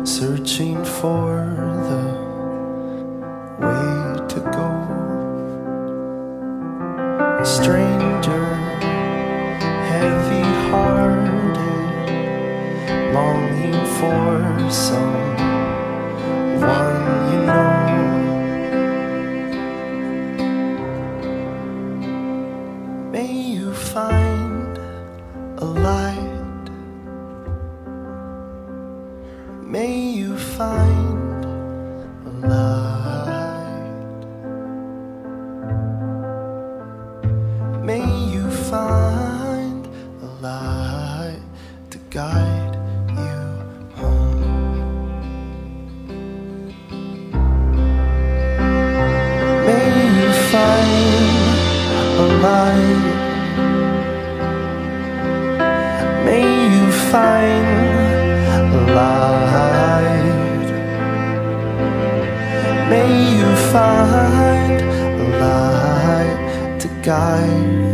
searching for the way to go. A stranger, heavy-hearted, longing for someone you know. May you find a light. May you find a light. May you find a light to guide you home. May you find a light. May you find a light. May you find a light to guide